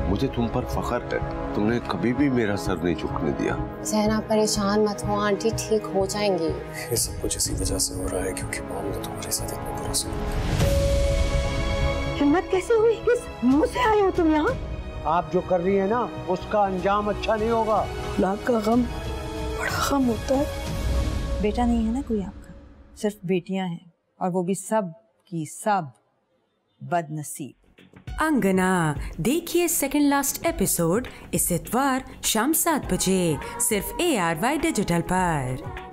मुझे तुम पर फख्र है, तुमने कभी भी मेरा सर नहीं झुकने दिया। ज़हन, परेशान मत हो, आंटी ठीक हो जाएंगी। ये सब कुछ इसी वजह से हो रहा है क्योंकि मॉम ने तुम्हारे साथ इतना बुरा सलूक। हिम्मत कैसे हुई? किस मुंह से आए हो तुम यहाँ? आप जो कर रही है ना, उसका अंजाम अच्छा नहीं होगा। औलाद का गम बड़ा गम होता है। बेटा नहीं है ना कोई आपका, सिर्फ बेटियां हैं, और वो भी सब की सब बदनसीब। अंगना देखिए सेकंड लास्ट एपिसोड इस इतवार शाम 7 बजे सिर्फ ARY डिजिटल पर।